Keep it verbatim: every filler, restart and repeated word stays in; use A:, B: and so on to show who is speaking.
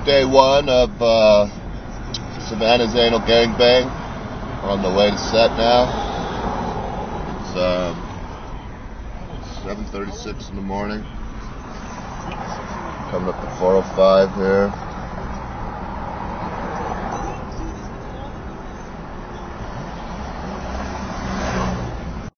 A: day one of uh, Savannah's Anal Gangbang. We're on the way to set now. It's um, seven thirty-six in the morning. Coming up to four oh five here.